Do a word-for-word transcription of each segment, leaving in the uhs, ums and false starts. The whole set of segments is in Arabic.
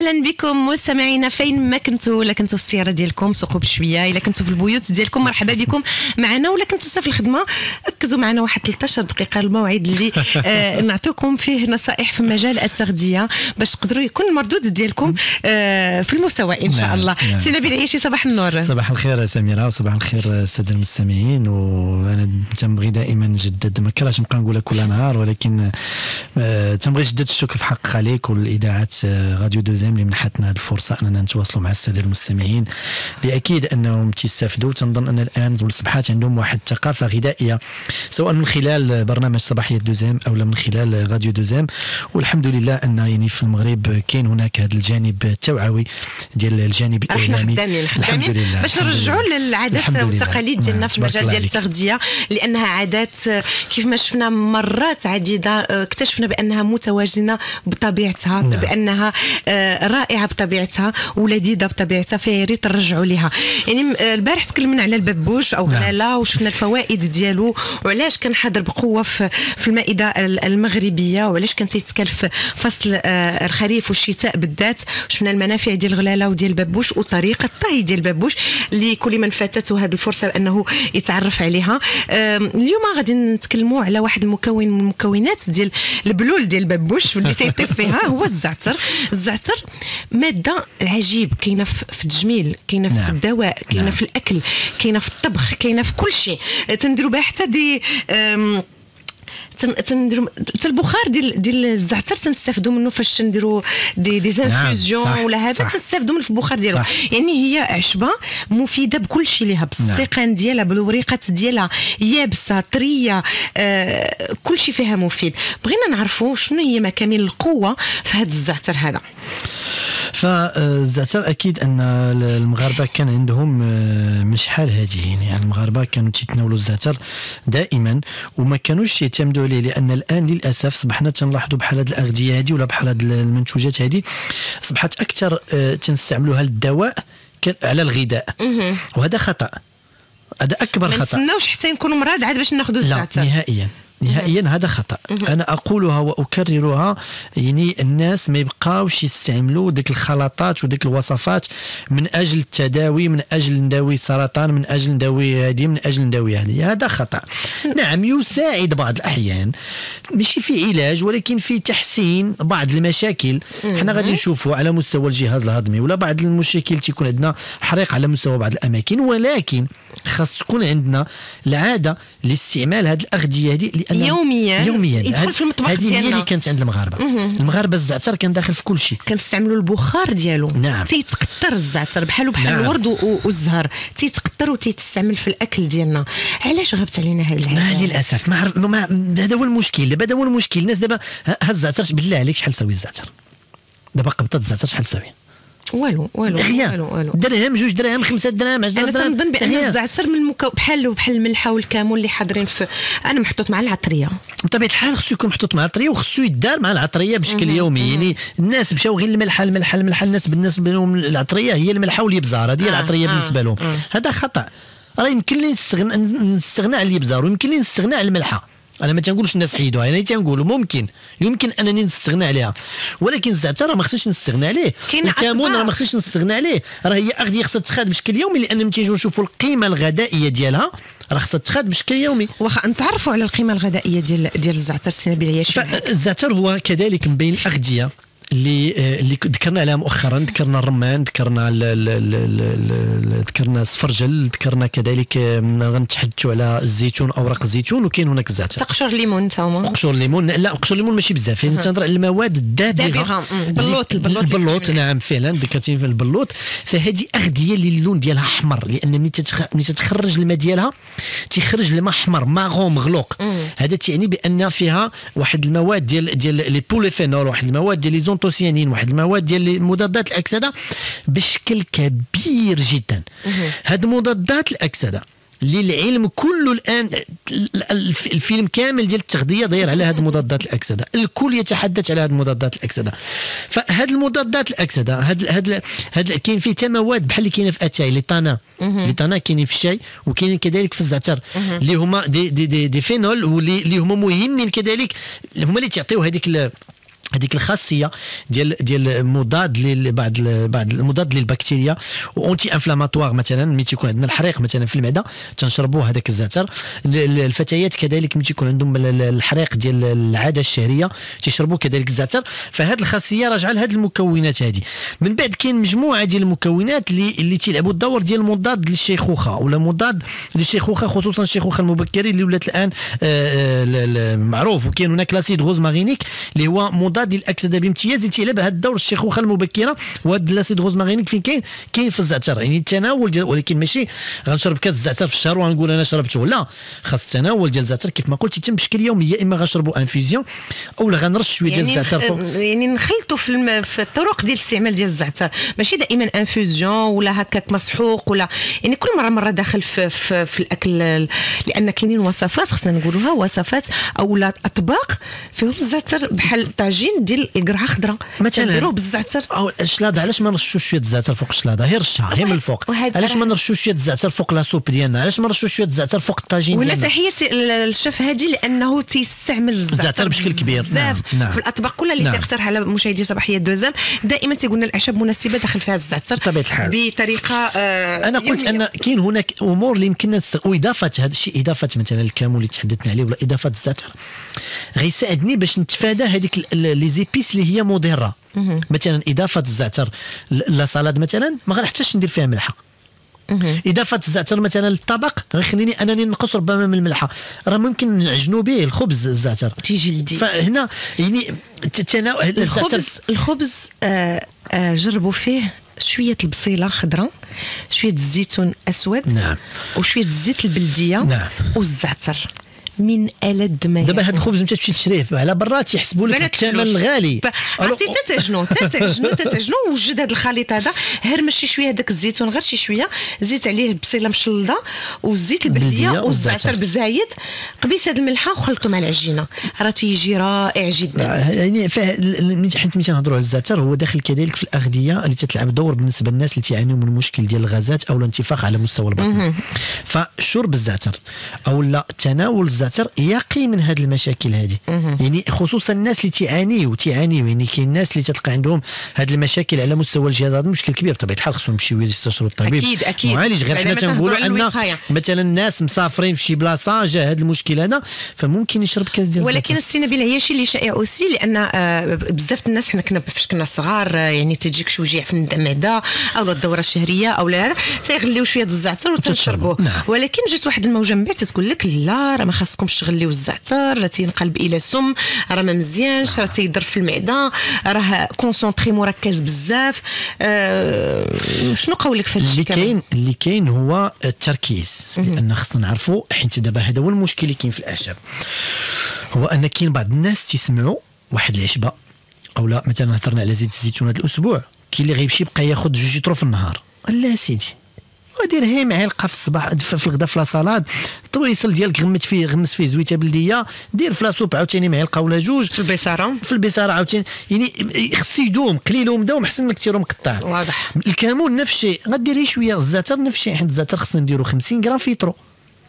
اهلا بكم مستمعينا فين ما كنتوا، لا كنتوا في السياره ديالكم سوقوا بشويه، الا كنتوا في البيوت ديالكم مرحبا بكم معنا، ولا كنتوا في الخدمه ركزوا معنا واحد ثلاثة عشر دقيقه الموعد اللي آه نعطيكم فيه نصائح في مجال التغذيه باش تقدروا يكون المردود ديالكم آه في المستوى ان شاء نعم الله. نعم سي نبيل عيشي، صباح النور. صباح الخير سميره، وصباح الخير الساده المستمعين. وانا تنبغي دائما نجدد، ما كرهتش نبقى نقولها كل نهار، ولكن آه تنبغي نجدد الشكر في حق عليك والاذاعات راديو دوزيام اللي منحتنا هذه الفرصه اننا نتواصلوا مع الساده المستمعين اللي اكيد انهم تيستافدوا. تنظن ان الان والصباحات عندهم واحد الثقافه غذائيه سواء من خلال برنامج صباحيه دوزيام او من خلال راديو دوزيام، والحمد لله ان يعني في المغرب كاين هناك هذا الجانب التوعوي ديال الجانب الاعلامي. الحمد لله باش نرجعوا للعادات والتقاليد ديالنا في المجال ديال التغذيه، لانها عادات كيف ما شفنا مرات عديده اكتشفنا بانها متوازنه بطبيعتها، نعم. بانها رائعه بطبيعتها ولذيذه بطبيعتها، فيا ريت نرجعوا لها. يعني البارح تكلمنا على الببوش او غلاله، نعم. وشفنا الفوائد ديالو وعلاش كان حاضر بقوه في في المائده المغربيه، وعلاش كان تيتكل في فصل الخريف والشتاء بالذات. شفنا المنافع ديال الغلاله وديال الببوش وطريقه الطهي ديال الببوش لكل من فاتته هذه الفرصه انه يتعرف عليها. اليوم غادي نتكلموا على واحد المكون من المكونات ديال البلول ديال الببوش اللي تيطيب فيها، هو الزعتر. الزعتر ماده عجيب، كاينه في التجميل، كاينه في نعم. الدواء، كاينه نعم. في الاكل، كاينه في الطبخ، كاينه في كل شيء. تنديروا بها حتى دي تنديروا حتى البخار ديال ديال الزعتر تنستافدوا منه فاش نديروا دي دي انفيوزيون نعم. ولا هذا تنستافدوا من البخار ديالو. يعني هي عشبه مفيده بكل شيء ليها، بالسيقان نعم. ديالها، بالوريقات ديالها، يابسه طريه، آه كل شيء فيها مفيد. بغينا نعرفوا شنو هي مكامن القوه في هذا الزعتر هذا. فالزعتر اكيد ان المغاربه كان عندهم مش حال هادين، يعني المغاربه كانوا تيتناولوا الزعتر دائما وما كانوش يعتمدوا عليه، لان الان للاسف صبحنا تنلاحظوا بحال هذه الاغذيه هذه ولا بحال هذه المنتوجات هذه اصبحت اكثر تنستعملوها للدواء على الغذاء، وهذا خطا، هذا اكبر خطا. ما نستناوش حتى نكونوا مراد عاد باش ناخذوا الزعتر، لا نهائيا نهائيا هذا خطأ. أنا أقولها وأكررها، يعني الناس ما يبقاوش يستعملوا ديك الخلطات وديك الوصفات من أجل التداوي، من أجل نداوي سرطان، من أجل نداوي هذه، من أجل نداوي هذه. هذا خطأ. نعم يساعد بعض الأحيان، ماشي في علاج ولكن في تحسين بعض المشاكل. حنا غادي نشوفوا على مستوى الجهاز الهضمي ولا بعض المشاكل تيكون عندنا حريق على مستوى بعض الأماكن، ولكن خاص تكون عندنا العادة لاستعمال هذه الأغذية هذه يوميا يوميا يدخل في المطبخ ديالنا. هذه هي اللي كانت عند المغاربه. المغاربه الزعتر كان داخل في كل شيء، كنستعملوا البخار ديالو. نعم. تيتقطر الزعتر بحالو بحال نعم. الورد والزهر، تيتقطر وتيتستعمل في الاكل ديالنا. علاش غابت علينا هذا العاده؟ للاسف ما عرف ما هذا هو المشكل. دابا هذا هو المشكل. الناس دابا هاد الزعتر بالله عليك شحال ساوي الزعتر؟ دابا قبطه الزعتر شحال ساوي؟ والو والو والو والو درهم، جوج دراهم، خمسة دراهم، عشرة دراهم. انا تنظن بان الزعتر من المكو... بحال بحال الملحه والكمون اللي حاضرين في، انا محطوط مع العطريه. بطبيعه الحال خصو يكون محطوط مع العطريه، وخصو يدار مع العطريه بشكل يومي. يعني الناس مشاو غير الملحه الملحه الملحه الناس بالنسبه لهم العطريه هي الملحه والابزار، هذه هي العطريه آه بالنسبه لهم. آه هذا خطا. راه يمكن لي نستغنى نستغنى على الابزار، ويمكن لي نستغنى على الملحه. انا ما تنقولش الناس حيدوها، انا تنقولوا ممكن يمكن انني نستغنى عليها، ولكن الزعتر ما خصنيش نستغنى عليه. الكمون راه ما خصنيش نستغنى عليه، راه هي اغذيه خصها تتخاد بشكل يومي، لان ملي تيجيو نشوفوا القيمه الغذائيه ديالها راه خصها تتخاد بشكل يومي. واخا نتعرفوا على القيمه الغذائيه ديال ديال الزعتر سي نبيل عياشي. الزعتر هو كذلك من بين الاغذيه اللي اللي ذكرنا عليها مؤخرا. ذكرنا الرمان، ذكرنا ذكرنا السفرجل، ذكرنا كذلك غنتحدثوا على الزيتون، اوراق الزيتون، وكاين هناك الزعتر. تقشر الليمون انت هما؟ قشور الليمون لا، قشور الليمون ماشي بزاف، يعني تنهضر على المواد الدابغه. البلوط البلوط البلوط نعم فعلا ذكرتي في البلوط. فهذه اغذيه اللي اللون ديالها احمر، لان ملي ملي تتخرج الماء ديالها تيخرج الماء احمر ماغون مغلوق. هذا تعني بان فيها واحد المواد ديال ديال لي بوليفينول، واحد المواد ديال لي توسيانين، واحد المواد ديال مضادات الاكسده بشكل كبير جدا. هاد مضادات الاكسده اللي العلم كله الان الفيلم كامل ديال التغذيه داير على هاد مضادات الاكسده، الكل يتحدث على هاد مضادات الاكسده. فهاد المضادات الاكسده هاد هاد هاد كاين فيه حتى مواد بحال اللي كاينه في اتاي، لي طانا لي طانا كاينين في الشاي وكاينين كذلك في الزعتر، اللي هما دي دي دي, دي فينول، واللي هما مهمين كذلك، هما اللي تعطيو هذيك هذيك الخاصيه ديال ديال مضاد لبعض بعض المضاد للبكتيريا وانتي انفلاماتوار. مثلا ملي تيكون عندنا الحريق مثلا في المعده تنشربوا هذاك الزعتر. الفتيات كذلك ملي تيكون عندهم الحريق ديال العاده الشهريه تيشربوا كذلك الزعتر. فهاد الخاصيه راجعه لهاد المكونات هذه. من بعد كاين مجموعه ديال المكونات اللي اللي تيلعبوا الدور ديال المضاد للشيخوخه ولا مضاد للشيخوخه، خصوصا الشيخوخه المبكرين اللي ولات الان معروف. وكاين هناك لاسيد غوزمارينيك اللي هو مضاد ديال الاكسده بامتياز اللي تيلعب هذا الدور الشيخوخه المبكره. وهذا لاسيد غوزمارينيك فين كاين؟ كاين في الزعتر. يعني التناول ديال، ولكن ماشي غنشرب كاس الزعتر في الشهر وغنقول انا شربته، لا، خاص التناول ديال الزعتر كيف ما قلت يتم بشكل يومي. يا اما غنشربوا انفيزيون او لا غنرش شويه ديال يعني الزعتر فوق. يعني نخلطوا في, الم... في الطرق ديال الاستعمال ديال الزعتر، ماشي دائما انفيزيون ولا هكاك مسحوق ولا يعني كل مره مره داخل في, في, في الاكل. لان كاينين وصفات خصنا نقولوها، وصفات او لا اطباق فيهم الزعتر بحال طاجين ديال القرعه خضراء مثلا نديروه بالزعتر او الشلاضه. علاش ما نرشوش شويه الزعتر فوق الشلاضه؟ غير رشها غير من الفوق. علاش ما نرشوش شويه الزعتر فوق لا سوب ديالنا؟ علاش ما نرشوش شويه الزعتر فوق الطاجين ديالنا؟ ولا تحيه الشيف هادي لانه تيستعمل الزعتر بشكل كبير. نعم. نعم. في الاطباق كلها اللي نعم. تيقترح على مشاهدي صباحيه دوزام دائما تيقولنا الاعشاب مناسبه داخل فيها الزعتر بطبيعه الحال بطريقه آه انا قلت ان كاين هناك امور اللي يمكننا نست... واضافه هذا الشيء، اضافه مثلا الكمون اللي تحدثنا عليه ولا اضافه الزعتر غيساعدني باش نتفادى هذيك لي زيبيس اللي هي مضره. مثلا اضافه الزعتر لا سالاد مثلا ما غنحتاجش ندير فيها ملحه. اضافه الزعتر مثلا للطبق غيخليني انني نقص ربما من الملحه. راه ممكن نعجنوا به الخبز الزعتر تيجي لدي. فهنا يعني تناول الخبز الخبز آه آه جربوا فيه شويه البصيله خضراء، شويه الزيتون اسود، نعم، وشويه الزيت البلديه، نعم، والزعتر من ألد ما دابا هذا الخبز متى تمشي تشريه على برا تيحسبوا لك الثمن الغالي. عرفتي تتعجنوا تتعجنوا تتعجنوا وجد هذا الخليط هذا، هرمش شي شويه هذاك الزيتون غير شي شويه، زيد عليه البصيله مشلضه والزيت البلديه والزعتر بزايد، قبيس هذه الملحه وخلطوا مع العجينه، راه تيجي رائع جدا. يعني حيت ملي تنهضروا على الزعتر هو داخل كذلك في الاغذيه اللي تتلعب دور بالنسبه للناس اللي تيعانيوا من مشكل ديال الغازات او الانتفاخ على مستوى البطن. فشرب الزعتر او لا تناول الزعتر يقي من هذه المشاكل هذه. يعني خصوصا الناس اللي تعانيوا تعانيوا يعني كاين الناس اللي تلقى عندهم هذه المشاكل على مستوى الجهاز، هذا مشكل كبير بطبيعه الحال، خصهم يمشيو يستشيروا الطبيب. اكيد اكيد معالج. غير حنا تنقولوا ان مثلا الناس مسافرين في شي بلاصه جا هذا المشكل هذا فممكن يشرب كاس ديال. ولكن السي نبيل عياشي اللي شائع اوسي لان آه بزاف الناس حنا كنا فاش كنا صغار آه يعني تجيك شي وجيع في المعده او الدوره الشهريه او لا تيغليو شويه الزعتر وتشربوه. نعم. ولكن جات واحد الموجه من بعد تقول لك لا راه ما خاصكمش تغليو الزعتر، راه تينقلب الى سم، راه ما مزيانش، راه تيضر في المعده، راه كونسونطري مركز بزاف. أه شنو قولك في هذا الشيء؟ اللي كاين اللي كاين هو التركيز، لان خصنا نعرفوا حيت دابا هذا هو المشكل اللي كاين في الاعشاب، هو ان كاين بعض الناس تيسمعوا واحد العشبه او لا مثلا هضرنا على زيت الزيتون هذا الاسبوع، كاين اللي غيمشي يبقى ياخذ جوج لتر في النهار. لا سيدي ودير هي معلقه في الصباح في الغداء في لاصالاد، الطويصل ديالك غمت فيه غمس فيه زويته بلديه، دير في لاسوب عاوتاني معلقه ولا جوج في البيساره في البيساره عاوتاني. يعني خص يدوم قليل ومداوم احسن من كثير ومقطع. واضح. الكمون نفس الشيء غديري شويه، الزعتر نفس الشيء، حيت الزعتر خصنا نديرو خمسين غرام في يترو.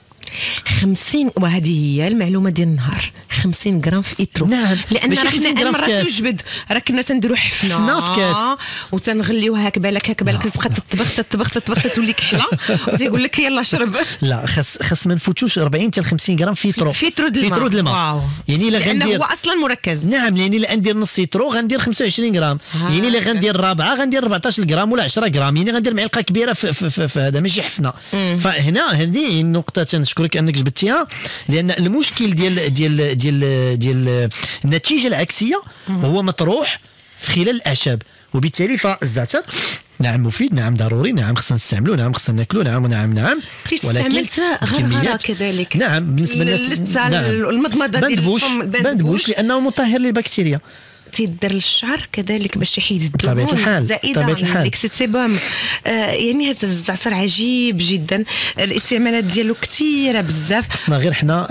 خمسين وهذه هي المعلومه ديال النهار، خمسين غرام في إترو. نعم. لان راه حنا مرات يوجبد راه كنا تنديرو حفنه حفنه في كاس وتنغليوها هاك بالك هاك بالك تبقى تطبخ تطبخ تطبخ تولي كحله وتيقول لك يلا شرب. لا خاص خاص ما نفوتوش أربعين حتى خمسين غرام في إترو في إترو د الماء. يعني الا غندير هو اصلا مركز. نعم. يعني الا غندير نص إترو غندير خمسة وعشرين غرام. آه. يعني الا غندير رابعه غندير أربعطاش غرام ولا عشرة غرام. يعني غندير معلقه كبيره في, في, في, في هذا ماشي حفنه. مم. فهنا هذه النقطه تنشكرك انك جبتيها، لان المشكل ديال ديال ديال ديال النتيجه العكسيه هو مطروح في خلال الاعشاب، وبالتالي فالزعتر نعم مفيد، نعم ضروري، نعم خصنا نستعملوه، نعم خصنا ناكلوه، نعم نعم نعم ولكن غرغره كذلك. نعم بالنسبه للناس نعم. المضمضه ديال الفم بندبوش لانه مطهر للبكتيريا. تيدير للشعر كذلك باش يحيد الدهون الزائده بطبيعه الحال. آه يعني هذا الزعتر عجيب جدا، الاستعمالات ديالو كثيره بزاف، خصنا غير حنا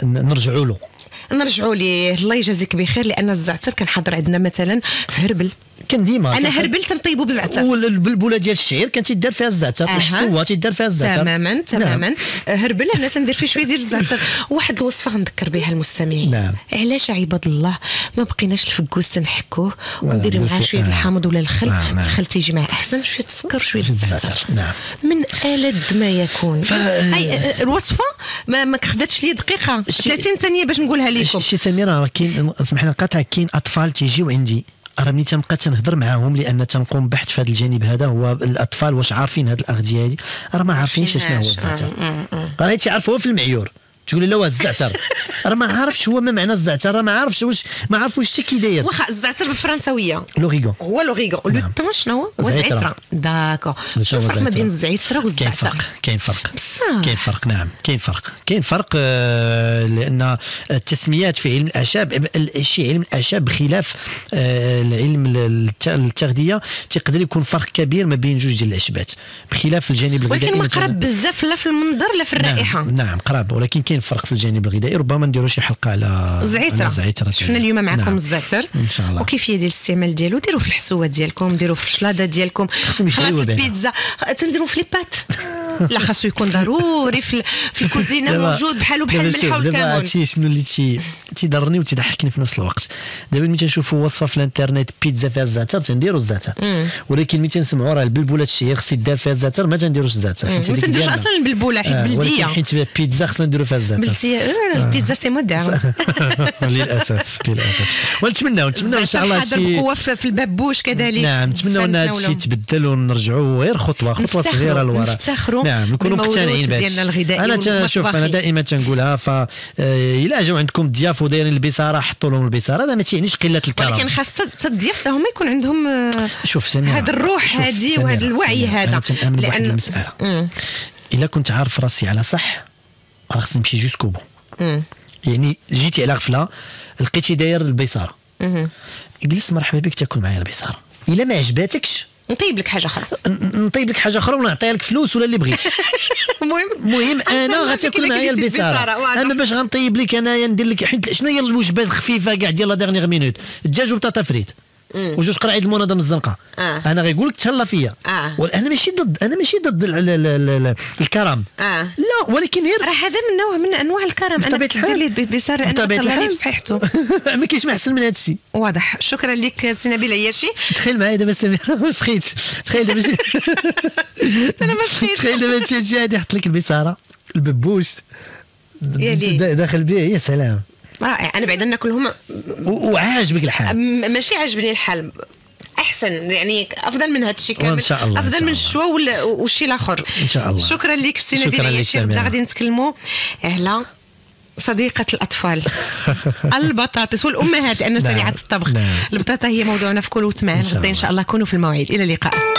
نرجعوا له نرجعوا ليه. الله يجازيك بخير، لان الزعتر كان حاضر عندنا مثلا في هربل كان ديما انا هربل تنطيبو بالزعتر، والبلبوله ديال الشعير كان تيدار فيها الزعتر، أه. الحسوه تيدار فيها الزعتر تماما تماما. نعم. هربل انا تندير فيه شويه ديال الزعتر. واحد الوصفه غنذكر بها المستمعين. نعم. علاش عباد الله ما بقيناش الفكوس تنحكوه ونديرو معاه شويه آه. الحامض ولا الخل. نعم. الخل تيجي معاه احسن، شويه السكر شويه الزعتر. نعم. من ألذ ما يكون. ف... اي الوصفه ما ما خداتش لي دقيقه ثلاثين ثانيه باش نقولها لكم. شي سميره كاين، اسمح لي نقاطعك، كاين اطفال تيجيو عندي راه ملي تنبقى تنهضر معاهم لان تنقوم بحث في هذا الجانب هذا، هو الاطفال واش عارفين هذه الاغذيه هذه، راه ما عارفينش شنو هو الزعتر. راه تيعرفوه في المعيور، تقول له لا الزعتر راه ما عارفش هو ما معنى الزعتر، راه ما عارفش واش ما عارفوش حتى كي داير. واخا الزعتر بالفرنساويه لوريغون، هو لوريغون. لو طون شنو هو؟ الزعتر. داكور. شوف الفرق ما بين الزعتر والزعتر. كاين فرق كاين فرق نعم كاين فرق كاين فرق آه لان التسميات في علم الاعشاب، الشيء علم الاعشاب بخلاف آه العلم التغذيه تقدر يكون فرق كبير ما بين جوج ديال العشبات، بخلاف الجانب الغذائي ولكن ما قرب بزاف لا في المنظر لا في الرائحه. نعم, نعم قراب، ولكن كاين فرق في الجانب الغذائي. ربما نديروا شي حلقه على الزعتر. شفنا اليوم معكم نعم. الزعتر ان شاء الله، وكيفيه ديال الاستعمال ديالو. ديروا في الحسوه ديالكم، ديروا في الشلاضه ديالكم، خلاص البيتزا تنديروا في لي بات لا خاصو يكون ضروري في في الكوزينه موجود بحالو بحال الملح والكمون. دابا عرفتي شنو اللي تي تيضرني وتضحكني في نفس الوقت؟ دابا ملي تنشوفوا وصفه في الانترنت بيتزا فيها الزعتر تنديروا الزعتر، ولكن ملي تنسمعوا راه البلبولات الشهير خص يدار فيها الزعتر ما تنديروش الزعتر. ما تنديروش اصلا البلبوله حيت بلديه، حيت بيتزا خصنا نديروا فيها الزعتر. بلديه البيتزا سي موديرن. للاسف للاسف. ونتمناو نتمناو ان شاء الله شي بقوه في البابوش كذلك. نعم نتمناو ان هذا الشيء يتبدل ونرجعوا غير خطوه خطوه صغيره لورا. نعم نكونوا مقتنعين بها. انا تنشوف انا دائما تنقولها، ف الا جاو عندكم الضياف ودايرين البصاره حطوا لهم البصاره، هذا ما تيعنيش قله الكرم، ولكن خاص الضياف حتى هما يكون عندهم شوف سميرة هذا الروح هذه وهذا الوعي هذا. انا تنامن بواحد المساله، الا كنت عارف راسي على صح راه خصني نمشي جوسكو بو. يعني جيتي على غفله لقيتي داير البصاره، جلس مرحبا بك تاكل معايا البصاره. الا ما عجباتكش نطيب لك حاجه اخرى، نطيب لك حاجه اخرى ونعطيها لك فلوس ولا اللي بغيتي. المهم المهم انا غتاكل معايا البصاره. اما باش غنطيب لك انايا ندير لك حيت شنو هي الوجبات الخفيفه كاع ديال لا ديرنيير مينوت؟ الدجاج وبطاطا فريت وجوج قراعيد المنظم الزنقه. آه. انا غيقول لك تهلا فيا. آه. وانا ماشي ضد انا ماشي ضد الكرم. آه. لا ولكن غير راه هذا من نوع من انواع الكرم. انا كدير لي بصار انا طلع لي صحيحته. ما كاينش ما احسن من هذا الشيء. واضح. شكرا لك سي نبيل عياشي. تخيل معايا دابا سميره ما سخيتش. تخيل دابا انا ما سخيتش. تخيل دابا هادشي هادشي غادي يحط لك البصاره الببوش داخل به. يا سلام رائع. انا بعدا ناكلهم وعاجبك الحال؟ ماشي عاجبني الحال، احسن يعني افضل من هذا الشيء كامل. ان شاء الله افضل من الشوا والشيء الاخر ان شاء الله. شكرا لك سي نبيل عياشي. غدا غادي نتكلموا على صديقة الأطفال البطاطس والأمهات لأن سريعة الطبخ. البطاطا هي موضوعنا في كل وتمعن. غدا إن شاء الله كونوا في الموعد. إلى اللقاء.